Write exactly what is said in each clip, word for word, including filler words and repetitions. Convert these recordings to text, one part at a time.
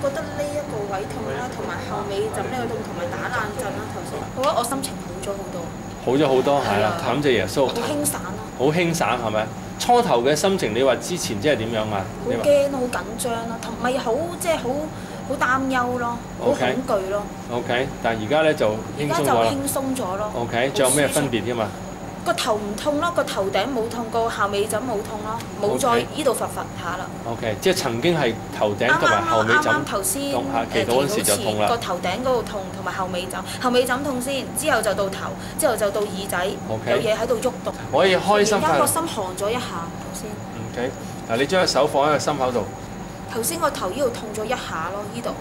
覺得呢一個位痛啦，同埋後尾枕呢個痛，同埋打冷震啦。頭先我覺得我心情好咗好多， 好咗好多，係啦，感謝耶穌。 好輕散咯， 好輕散係咪？初頭嘅心情，你話之前即係點樣啊？ 好驚，好緊張咯，同咪好即係好好擔憂咯，好恐懼咯。 OK， 但係而家咧就輕鬆咗啦。 而家就輕鬆咗咯。 OK， 仲有咩分別添嘛？ 個頭唔痛咯，個頭頂冇痛，個後尾枕冇痛咯，冇再依度罰罰下啦。 OK， 即係曾經係頭頂同埋後尾枕啱啱頭先誒祈禱嗰時就痛啦。 個頭頂嗰度痛同埋後尾枕，後尾枕痛先，之後就到頭，之後就到耳仔，有嘢喺度喐動。 可以開心快樂。 而家個心寒咗一下頭先。 OK， 嗱你將個手放喺個心口度。 頭先個頭依度痛咗一下咯，依度。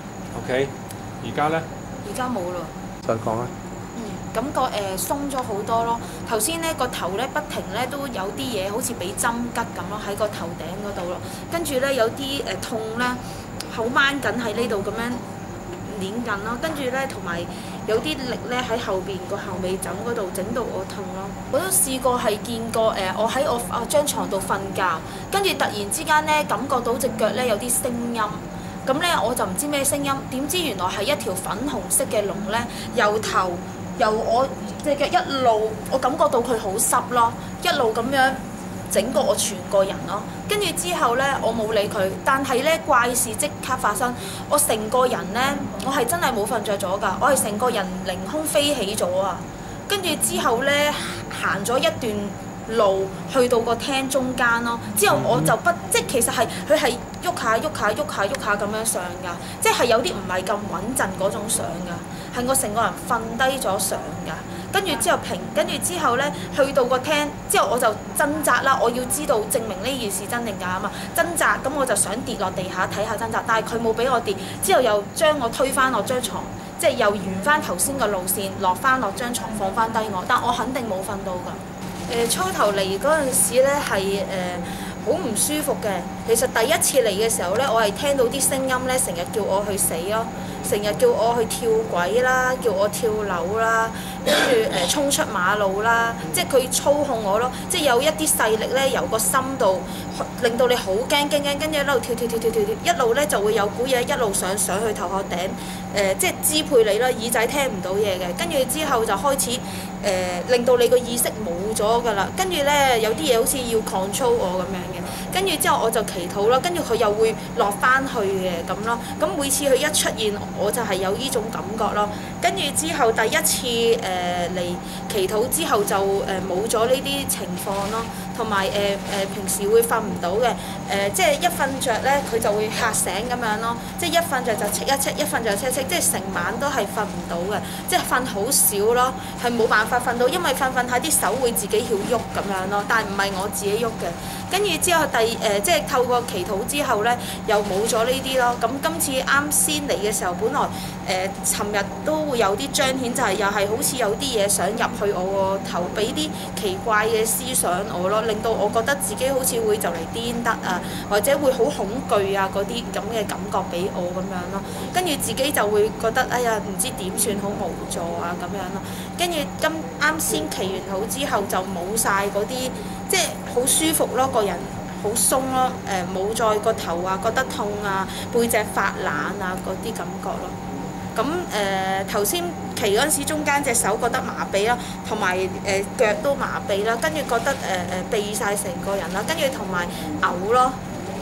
OK， 而家咧？ 而家冇啦。 再講啊。 感覺誒、呃、鬆咗好多咯，頭先咧個頭咧不停咧都有啲嘢好似俾針吉咁咯，喺個頭頂嗰度咯，跟住咧有啲誒、呃、痛咧，好掹緊喺呢度咁樣攣緊咯，跟住咧同埋有啲力咧喺後邊個後尾枕嗰度整到我痛咯。我都試過係見過誒、呃，我喺我啊張牀度瞓覺，跟住突然之間咧感覺到隻腳咧有啲聲音。咁咧我就唔知咩聲音，點知原來係一條粉紅色嘅龍咧，由頭由我隻腳一路，我感覺到佢好濕咯，一路咁樣整過我全個人咯。跟住之後咧，我冇理佢，但係咧怪事即刻發生，我成個人咧，我係真係冇瞓着咗㗎，我係成個人凌空飛起咗啊！跟住之後咧，行咗一段路去到個廳中間咯，之後我就不即係其實係佢係喐下喐下喐下喐下咁樣上㗎，即係有啲唔係咁穩陣嗰種上㗎，係我成個人瞓低咗上㗎，跟住之後平，跟住之後咧去到個廳之後我就掙扎啦，我要知道證明呢件事真定假啊嘛，掙扎咁我就想跌落地下睇下掙扎，但係佢冇俾我跌，之後又將我推翻落張床，即係又沿翻頭先個路線落翻落張床放翻低我，但我肯定冇瞓到㗎。誒、呃、初頭嚟嗰陣時咧係誒好唔舒服嘅，其實第一次嚟嘅時候咧，我係聽到啲聲音咧，成日叫我去死咯，成日叫我去跳軌啦，叫我跳樓啦，跟住誒衝出馬路啦，即係佢操控我咯，即係有一啲勢力咧由個心度令到你好驚驚驚，跟住一路跳跳跳跳跳跳，一路咧就會有股嘢一路上上去頭殼頂，誒、呃、即係支配你啦，耳仔聽唔到嘢嘅，跟住之後就開始誒、呃、令到你個意識冇咗㗎啦，跟住咧有啲嘢好似要 control 我咁樣嘅，跟住之後我就祈禱啦，跟住佢又會落翻去嘅咁咯，咁每次佢一出現我就係有呢種感覺咯，跟住之後第一次誒嚟、呃、祈禱之後就誒冇咗呢啲情況咯，同埋誒誒平時會瞓唔到嘅，誒、呃、即係一瞓着咧佢就會嚇醒咁樣咯，即係一瞓着就戚一戚，一瞓就戚一戚，即係成晚都係瞓唔到嘅，即係瞓好少咯，係冇辦法瞓到，因為瞓瞓下啲手會自己曉喐咁樣咯，但係唔係我自己喐嘅。跟住之後第誒、呃、即係透過祈禱之後咧，又冇咗呢啲咯。咁今次啱先嚟嘅時候，本來誒尋日都會有啲彰顯，就係又係好似有啲嘢想入去我個頭，俾啲奇怪嘅思想我咯，令到我覺得自己好似會就嚟癲得啊，或者會好恐懼啊嗰啲咁嘅感覺俾我咁樣咯。跟住自己就會覺得哎呀唔知點算好無助啊咁樣咯。跟住今啱先祈完禱之後就冇晒嗰啲，即係好舒服咯，個人好鬆咯，誒冇再個頭啊覺得痛啊，背脊發冷啊嗰啲感覺咯。咁誒頭先祈嗰陣時，中間隻手覺得麻痹啦，同埋誒腳都麻痹啦，跟住覺得誒誒痹晒成個人啦，跟住同埋嘔咯。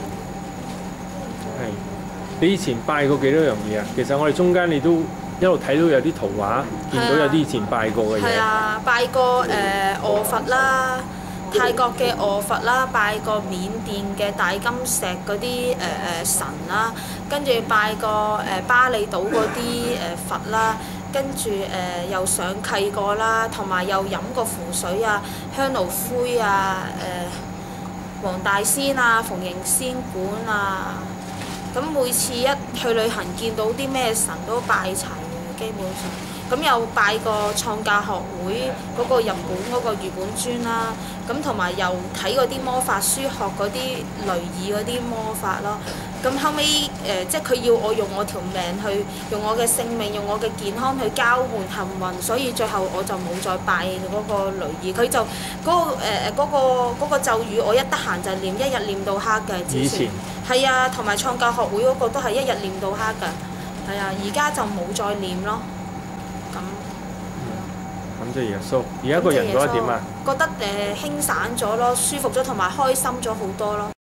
係，你以前拜過幾多樣嘢啊？其實我哋中間你都一路睇到有啲圖畫，見到有啲以前拜過嘅嘢。 係啊，拜過誒臥佛啦。泰國嘅臥佛啦，拜過緬甸嘅大金石嗰啲誒誒神啦，跟住拜過誒、呃、巴厘島嗰啲誒佛啦，跟住誒、呃、又上契過啦，同埋又飲過符水啊、香爐灰啊、誒、呃、黃大仙啊、蓬瀛仙館啊，咁每次一去旅行見到啲咩神都拜齊嘅，基本上。 咁又拜過創價學會嗰個日本嗰個御本尊啦，咁同埋又睇嗰啲魔法書，學嗰啲雷爾嗰啲魔法咯。咁後尾誒、呃，即係佢要我用我條命去，用我嘅性命，用我嘅健康去交換幸運，所以最後我就冇再拜嗰個雷爾。佢就嗰、嗰個誒誒嗰個嗰個咒語，我一得閒就念，一日念到黑嘅。之前係啊，同埋創價學會嗰個都係一日念到黑㗎。係啊，而家就冇再念咯。咁咁即係耶穌。而家個人覺得點啊？ 覺得誒、呃、輕散咗咯，舒服咗，同埋開心咗好多咯。